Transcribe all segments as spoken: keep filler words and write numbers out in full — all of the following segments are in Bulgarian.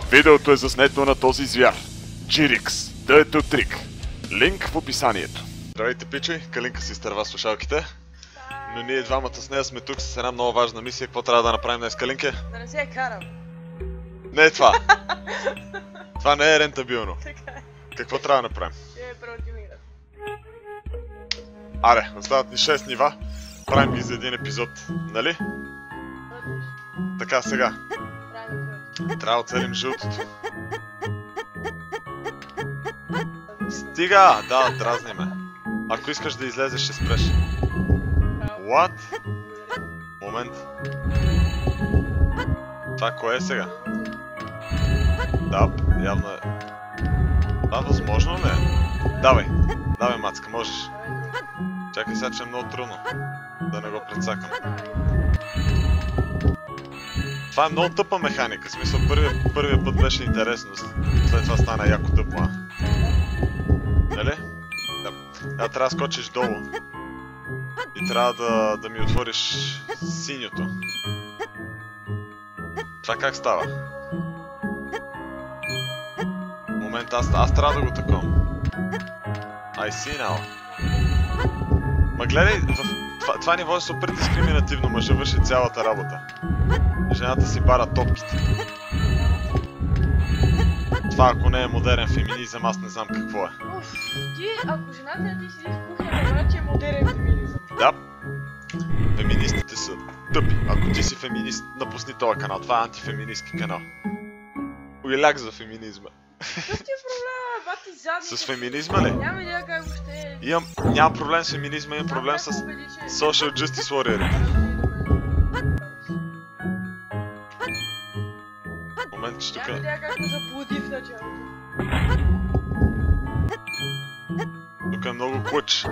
Видеото е заснето на този звяр. Джирикс, Dirty Trick. Линк в описанието. Здравейте, пичи, Калинка си изтърва слушалките. Но ние двамата с нея сме тук с една много важна мисия. Какво трябва да направим днес, Калинке? Да не се я карам. Не е това. Това не е рентабилно. Така е. Какво трябва да направим? Ще е преотимират. Аре, остават ни шест нива. Правим ги за един епизод, нали? Така, сега. Трябва да оцелим жълтото. Стига! Да, дразни ме. Ако искаш да излезеш, ще спреш. What? Момент. Това кое е сега? Да, явно е. Това възможно ли е? Давай, давай, Мацка, можеш. Чакай сега, че е много трудно да не го прецакам. Това е много тъпа механика, в смисъл първият, първият път беше интересно, след това стана яко тъпо, а? Нали? Да. Да, трябва да скочиш долу. И трябва да, да ми отвориш синьото. Това как става? Момент, аз, аз трябва да го таком. I see now. Ма гледай, в това, това ниво е супер дискриминативно, мъжа върши цялата работа. Жената си бара топките. Това ако не е модерен феминизъм, аз не знам какво е. Уф, ти, ако жената не ти седи в кухня, не че е модерен феминизъм. Да. Феминистите са тъпи. Ако ти си феминист, напусни този канал. Това е антифеминистки канал. Уиляк за феминизма. Какъв ти е проблема, бати задни? С феминизма ли? Няма идея как въобще е. Имам, нямам проблем с феминизма, имам проблем с Social Justice Warrior. Момент, че тук... Няма идея как го заблуди в началото. Тук е много клъч.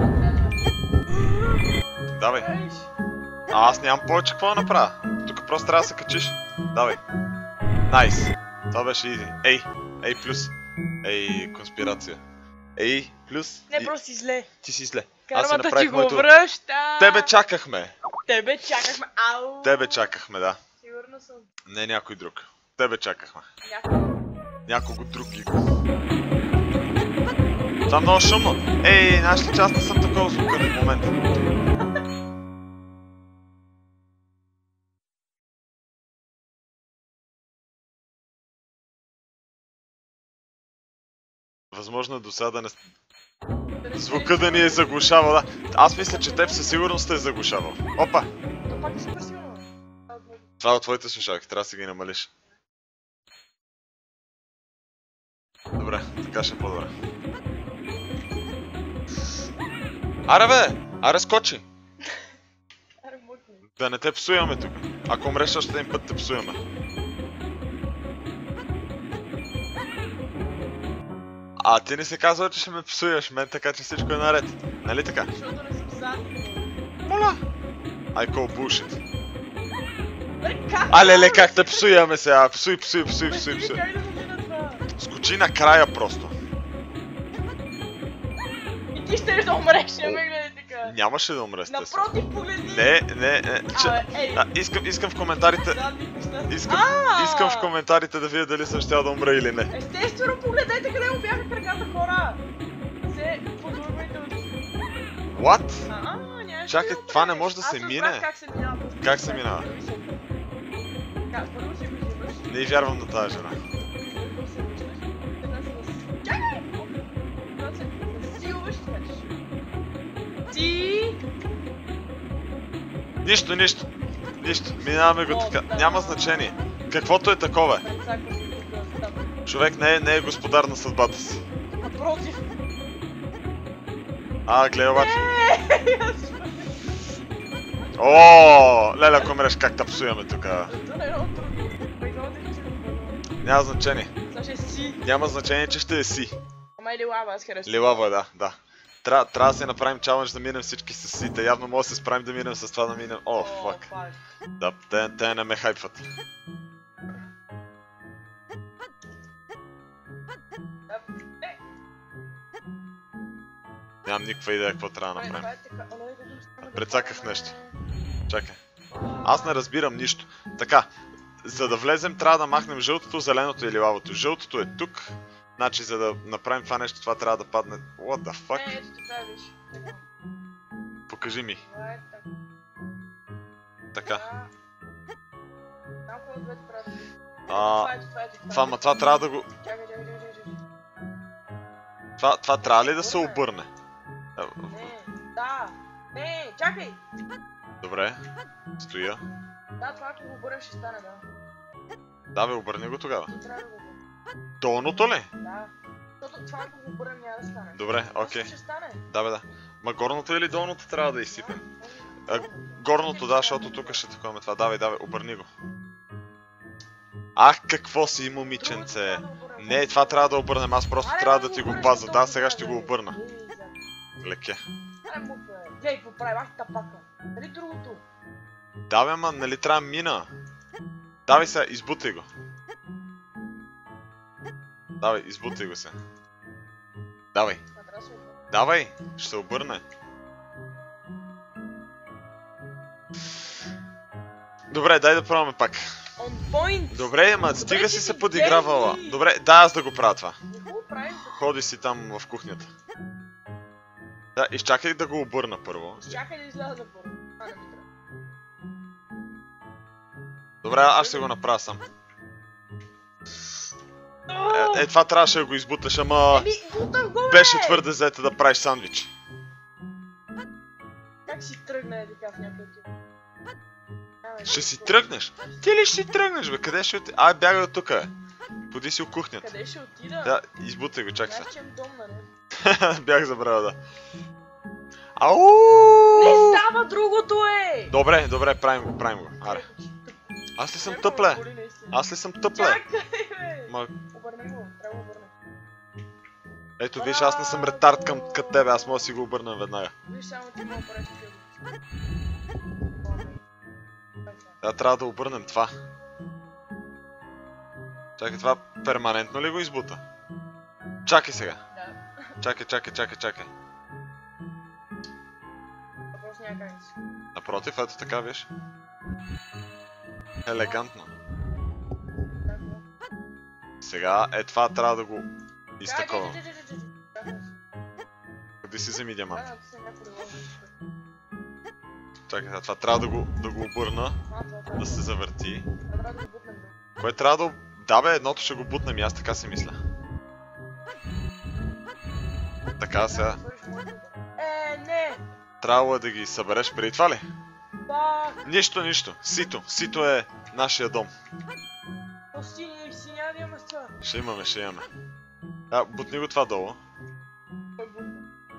Давай. А аз нямам повече какво да направя. Тук просто трябва да се качиш. Давай. Найс. Това беше изи. Ей. Ей плюс. Ей, конспирация. Ей плюс. Не, просто си зле. Ти си зле. Кармата ти го връща. Тебе чакахме. Тебе чакахме. Ау. Тебе чакахме, да. Сигурно съм. Не някой друг. Тебе чакахме. Някой. Някого друг ги. Това е много шумно. Ей, нашата част не съм такова звука в момента. Възможно е до сега да не... Звука да ни е заглушавал, да. Аз мисля, че теб със сигурност е заглушавал. Опа! То пак е супер сигурно. Това от твоите слушалки, трябва да си ги намалиш. Добре, така ще е по-добре. Аре бе! Аре скочи! Аре мъкни. Да не те псуваме тук. Ако умреш още един път те псуваме. А ти не се казва, че ще ме псуеш мен, така че всичко е наред. Нали така? Защото не съм задни. Моля! I call bullshit. Бе, как? А, леле, как те псуяме сега? Псуй, псуй, псуй, псуй, Бе, псуй. как да го мина това? Скочи накрая просто. И ти ще да умреш, не ме гледай така. Нямаше да умре, естествено. Напротив, погледни. Не, не, не. Че... Абе, ей. А, искам, искам в коментарите... Задни неща. Искам, А! искам в коментарите да видя дали съм щял да умра или не. Естествено, погледнете къде му бяха краката, хора! Се подлъгвайте от... What? А, нямаше Чакай, да умреш. това не може да Аз се разбрах мине. как се минава. Как се минава? Как, първо си го взимаш. Не вярвам на тази жена. Първо се връщаш. Една се въз... Чакай! Когато се засилваш, скачаш. Ти... Нищо, нищо. Нищо. Минаваме го така. О, да. Няма значение. Каквото е такова е. Прецакваш го тук, там. Човек не е, не е господар на съдбата си. Напротив. А, гледай обаче. Е, аз О, леле, ако мреш как да псуяме тук. Това е много трудно. Бе, много да си го Няма значение. Сега ще си. Няма значение, че ще е си. Ама или лава, аз харесвам. Лилаво е, да, да. Трябва, трябва да се направим чалендж да минем всички с сите. Явно може да се справим да минем с това да минем. О, фак. фак. Да, те, те не ме хайпват. Е, Нямам никаква идея какво трябва да направим. Прецаках нещо. Чакай. Аз не разбирам нищо. Така, за да влезем, трябва да махнем жълтото, зеленото или лавото. Жълтото е тук. Значи, за да направим това нещо, това трябва да падне... What the fuck? Не, ето ти това виж. Покажи ми. Това е така. Така. Там какво двете правят? А, Това е, това е, това, ма това трябва да го... Чакай, чакай, чакай, чакай. Това, това трябва ли да се обърне? Не, да. Не, чакай. Добре. Стоя. Да, това ако го обърнеш ще стане, да. Да, бе, обърни го тогава. Ти трябва да го обърнеш. Долното ли? Да. Защото това ако го обърнем няма да стане. Добре, Просто окей. ще стане. Да, бе, да. Ма горното или долното трябва да изсипем? А, горното, да, защото тук ще такова това. Давай, давай, обърни го. Ах, какво си, момиченце. Не, това трябва да обърнем, аз просто трябва да ти го пазя. Да, сега ще го обърна. Леке. Ай, му бе. Глей, какво прави, ах тапака. Нали другото? Да, бе, ма, нали трябва мина? Давай сега, избутай го. Давай, избутай го се. Давай. Това трябва да се обърне. Давай, ще се обърне. Добре, дай да пробваме пак. On point! Добре, ма Добре, стига ти си си се подигравала. гений! Добре, да, аз да го правя това. Не хубаво правим. Ходи си там в кухнята. Да, изчакай да го обърна първо. Чакай да изляза първо. А, не ми трябва. Добре, аз ще го направя сам. Е, е това трябваше да го избуташ, ама Еми, бутах го, бе! беше твърде зета да правиш сандвич. Как си тръгна е така в някакъв тип? Ще си тръгнеш? Ти ли ще си тръгнеш, бе? Къде ще отидеш? Ай, бягай от тук, бе. Поди си от кухнята. Къде ще отида? Да, избутай го, чакай Знаеш, че имам дом, нали? се. Бях забравил, да. Ау! Не става другото, е! Добре, добре, правим го, правим го. Аре. Аз ли съм Ема, тъпле? боли наистина. Аз ли съм тъпле? Чакай, бе! Ма, Обърни го, трябва да го обърнеш. ето виж, аз не съм ретард към към тебе, аз мога да си го обърна веднага. Виж, само ти мога да правиш такива. Да, трябва да обърнем това. Чакай, това перманентно ли го избута? Чакай сега. Да. Чакай, чакай, чакай, чакай. Въпрос няма как да си. Напротив, ето така, виж. Елегантно. Так, да. Сега, е това трябва да го изтакова. Чакай, чакай, чакай, чакай. Къде си вземи диамант? Да, ти се някой да лъжеш. Чакай, сега, това трябва да го, да го обърна, А, това трябва да се завърти. трябва да го бутнем. бе. Кое трябва да... об- Да бе, едното ще го бутнем и аз така си мисля. Така сега, Сложиш моето. Е, не! трябвало е да ги събереш преди това ли? Пак! Нищо, нищо. Сито. Сито е нашия дом. Пусти ни, си няма да имаме с това. Ще имаме, ще имаме. А, бутни го това долу. Кой бутна?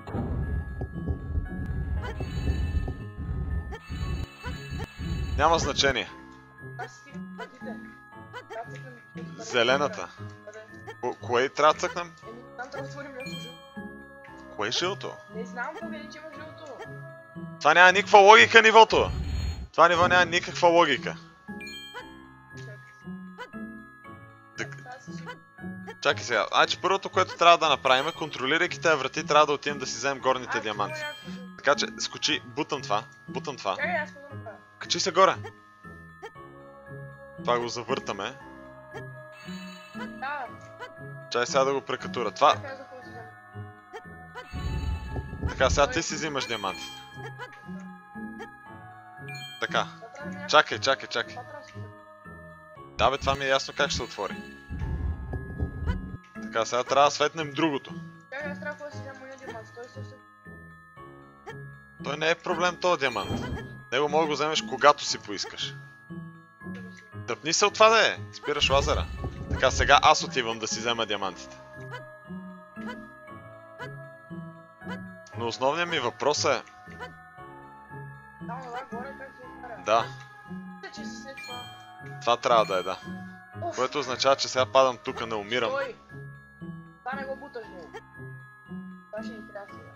Няма значение. Аз си пътите. Трябва да цъкнем. Зелената. Къде? Ко- кое трябва да цъкнем? Еми, там трябва да отворим някакво жълто. Кое е жълто? Не знам, погледни, че има жълто. Това няма никаква логика нивото. Това ниво няма никаква логика. Чакай. Так- Това си си. Чакай сега. Значи първото, което трябва да направим, е, контролирайки тези врати, трябва да отидем да си вземем горните А, диаманти. това е някакво жълто. Така че, скочи, бутам това, бутам това. Чакай, аз какво да направя? Качи се горе. Това го завъртаме. Да, Чай сега да го прекатура. Това, чакай, аз за какво си взема. така, сега ти си взимаш диамантите. Така. Това трябва да ми е някакво- Чакай, чакай, чакай. Това трябва да си взема. Да бе, това ми е ясно как ще се отвори. Така, сега трябва да светнем другото. Чакай, аз трябва да си взема моя диамант. Той се се... Той не е проблем този диамант. Него мога да го вземеш когато си поискаш. Тъпни се от това да е. Спираш лазера. Така, сега аз отивам да си взема диамантите. Но основният ми въпрос е... Там това горе как се отваря? Да, Мисля, че си след това. това трябва да е, да. Уф, Което означава, че сега падам тук, не умирам. стой! Това не го буташ долу. Това ще ни трябва сега.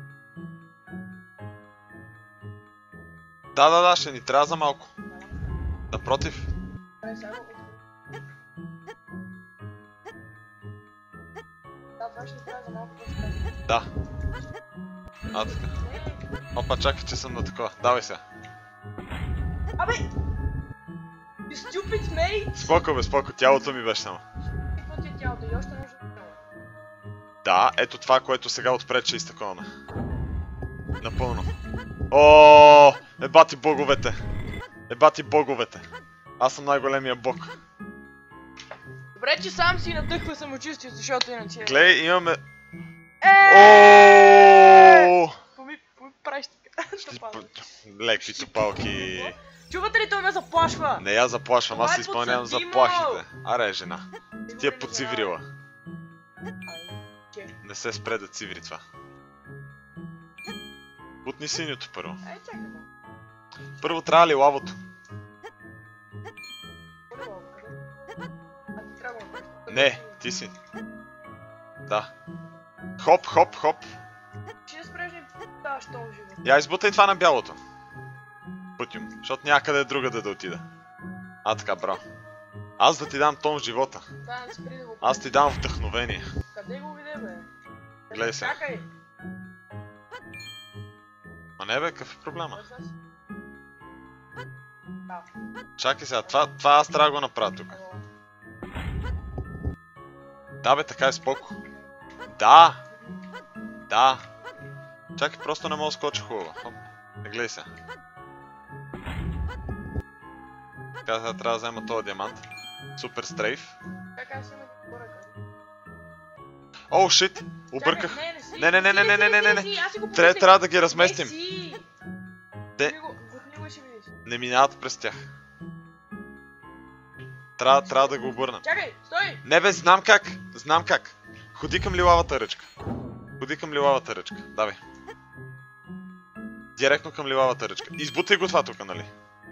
Да, да, да, ще ни трябва за малко. Няма. Напротив. Добре, сега го отвори. Да, това ще ни трябва за малко по-скъпо. Да. А, така. Не, Опа, чакай, че съм на такова. Давай сега. абе! Ти си stupid mate! Споко бе, споко, тялото ми беше само. Какво ти е тялото? И още може да... Да, ето това, което сега отпред ще изтаковаме. Напълно. О, ебати боговете. Ебати боговете. Аз съм най-големия бог. Добре, че сам си надъхва самочувствие, защото иначе... Глей, имаме... Еее! О! Какво ми правиш така? Леки топалки. Чувате ли, той ме заплашва? Не я заплашвам, аз Това е изпълнявам подсъдимо! заплахите. Аре, жена. Ти е подциврила. Ай, че? Не се спре да циври това. Бутни синьото първо. Ай, чакай бе. Първо трябва ли лавото? А ти трябва да направиш. Не, ти си. Да. Хоп, хоп, хоп. Ще да спреш ли да, що живо? Я избутай това на бялото. Бутим, защото някъде другаде да отида. А така, браво. Аз да ти дам тон в живота. Да, не спри да го... Аз ти дам вдъхновение. Къде го виде, бе? Гледай се. Чакай! А не бе, какъв е проблема? Бърза си. Да. Чакай сега, това, това аз трябва да го направя тук. Ало. Да бе, така е споко. Да! Да! Чакай, просто не мога да скоча хубаво. Хоп. Не гледай се. Така сега трябва да взема този диамант. Супер стрейф. Как аз имам поръка? Оу, шит! Обърках. Чакай, не, не си. Не, не, не, не, не, не, не, не, не. Си, аз си го Трябва, попитах. трябва да ги разместим. Не си. Те- Готни го- готни го и ще видиш. Не минават през тях. Трябва, трябва да го обърнем. Чакай, стой! Не бе, знам как. Знам как. Ходи към лилавата ръчка. Ходи към лилавата ръчка. Давай. Директно към лилавата ръчка. Избутай го това тук, нали?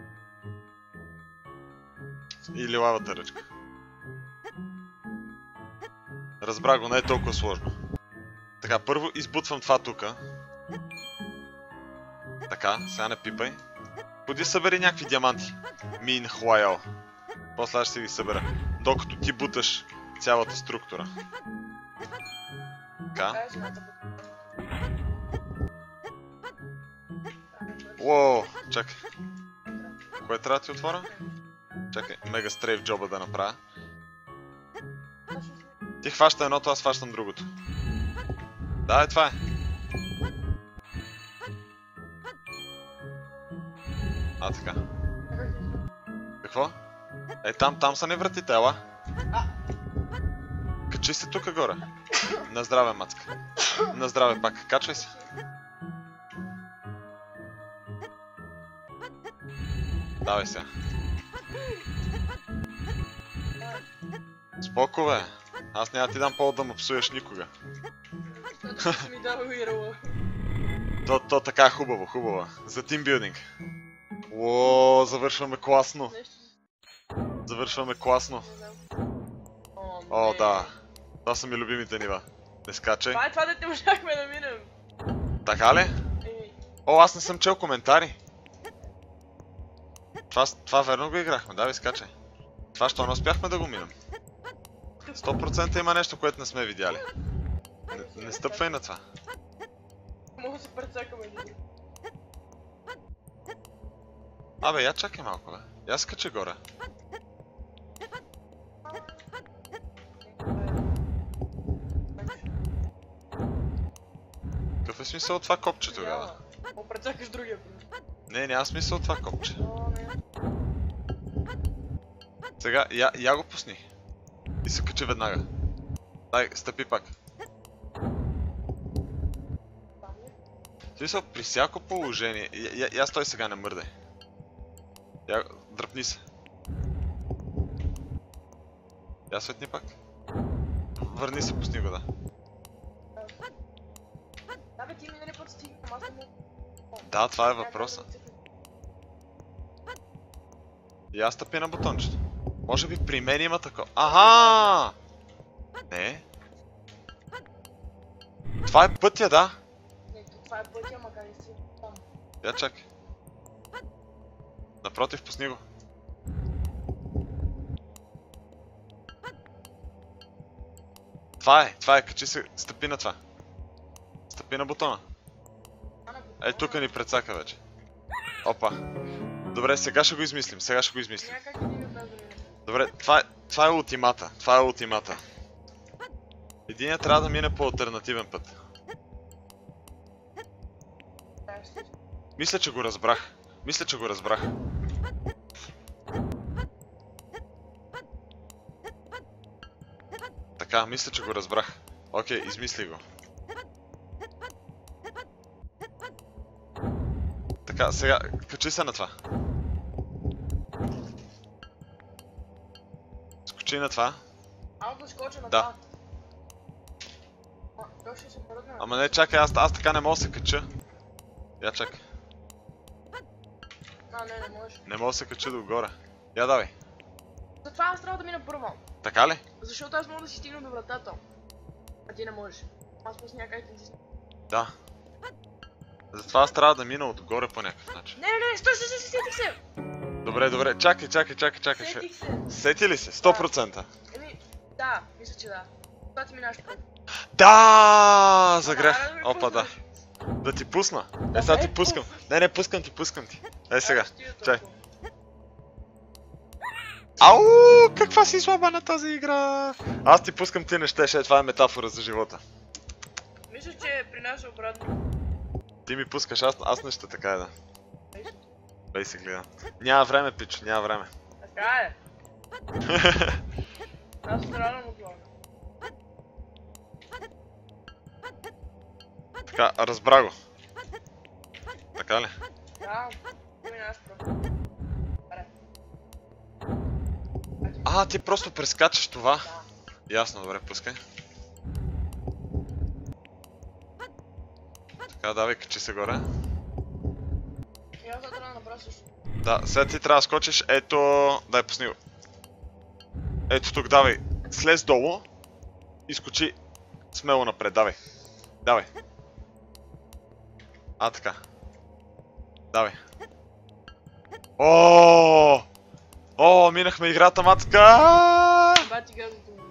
И лилавата ръчка. Разбра го, не е толкова сложно. Така, първо избутвам това тука. Така, сега не пипай. Ходи събери някакви диаманти. Мин Хуайо. После аз ще си ги събера. Докато ти буташ цялата структура. Така. Ай, жената бе. Уоу, чакай. Кое трябва да ти отворя? Чакай, мега стрейф джоба да направя. Ти хваща едното, аз хващам другото. Да, е това е. А, така. Какво? Е, там, там са ни вратите, ела. А. Качи се тука горе. На здраве, мацка. На здраве пак. Качвай се. Давай сега. Споко, бе. Аз няма ти дам повод да ме псуеш никога. Защото си ми дал уирала. То, то така е хубаво, хубаво. За тимбилдинг. Уоо, завършваме класно. Нещо... Завършваме класно. Не знам. О, О, не. да. Това са ми любимите нива. Не скачай. Това е това, дете можахме да минем. Така ли? Еми, О, аз не съм чел коментари. Това, това верно го играхме, да, ви скачай. Това що не успяхме да го минем. сто процента има нещо, което не сме видяли. Не, не стъпвай на това. мога да се прецакаме. Абе, я чакай малко, бе. Я скачай горе. Какъв е смисъл от това копче тогава? Мога прецакаш другия път. Не, няма смисъл от това копче. О, не. Сега, я, я го пусни. И се качи веднага. Дай, стъпи пак. Там е. В смисъл, при всяко положение... Я, я, я стой сега, не мърдай. Я, дръпни се. Я светни пак. Върни се, пусни го, да. Да, бе, ти минали път стигнем, аз не мога. Да, това е въпроса. И аз стъпи на бутончето. Може би при мен има такова. Аха! Не. Това е пътя, да. Не, това е пътя, макар и си там. Я чакай. Напротив, пусни го. Това е, това е, качи се, стъпи на това. Стъпи на бутона. Е, тук ни прецака вече. Опа. Добре, сега ще го измислим, сега ще го измислим. Някак един от нас да Добре, това е, това е ултимата. Това е ултимата. Единият трябва да мине по алтернативен път. Мисля, че го разбрах. Мисля, че го разбрах. Така, мисля, че го разбрах. Окей, измисли го. Така, сега, качи се на това. Скочи на това. Ама да скоча на Да. това. А, той ще се пръгне. Ама не, чакай, аз, аз така не мога да се кача. Я чакай. А, не, не можеш. Не мога да се кача догоре. Я давай. Затова аз трябва да мина първо. Така ли? Защото аз мога да си стигна до вратата. А ти не можеш. Аз просто някак да ти... Да. Затова аз трябва да мина отгоре по някакъв начин. Не, не, не, стой, стой, стой, сетих се! Добре, добре, чакай, чакай, чакай, чакай. ще- Сетих се. Сети ли се? сто процента. Еми, да, мисля, че да. Това ти минаш път. Да, загрях. Ама, да ме Опа, да. пуснеш. Да ти пусна. Е, сега ти пускам. Не, не, пускам ти, пускам ти. Е, сега. Аз стига Чай. толкова. Ау, каква си слаба на тази игра. Аз ти пускам, ти не щеш, е, това е метафора за живота. Мисля, че при нас е обратно. Ти ми пускаш, аз, аз не ще така е, да. Basically, да. Няма време, пич, няма време. Така е. Аз странно му това. Така, разбра го. Така ли? Да, ти минаш просто. Добре. А, ти просто прескачаш това. Да. Ясно, добре, пускай. Така, давай, качи се горе. И аз трябва да направя също. Да, сега ти трябва да скочиш, ето... Дай, пусни го. Ето тук, давай. Слез долу. И скочи смело напред, давай. Давай. А, така. Давай. О! О, минахме играта, матка! Бати газото му.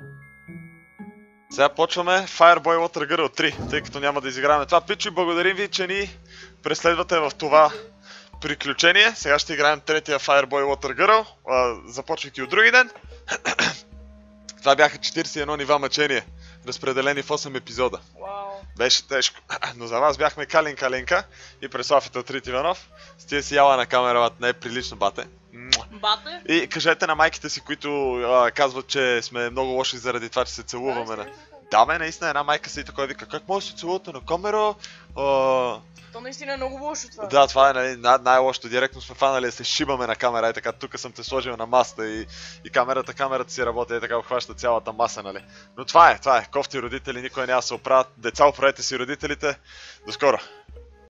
Сега почваме Fireboy Water Girl три, тъй като няма да изиграваме това. Пичи, благодарим ви, че ни преследвате в това приключение. Сега ще играем третия Fireboy Water Girl, а, започвайки от други ден. Това бяха четиридесет и едно нива мъчение, разпределени в осем епизода. Вау. Беше тежко, но за вас бяхме Калин Каленка и Преслав Трит Иванов. С тия си яла на камера, бат, не е прилично, бате. Бате? И кажете на майките си, които а, казват, че сме много лоши заради това, че се целуваме. На... Да, бе, наистина една майка си такова вика, как може да се целувате на камера? А... То наистина е много лошо това. Да, това е нали, най- най-лошото. Директно сме фанали да се шибаме на камера. Е така, тук съм те сложил на масата и, и камерата, камерата си работи. Е така, обхваща цялата маса, нали. Но това е, това е. Кофти родители, никой няма да се оправят. Деца, оправете си родителите. До скоро!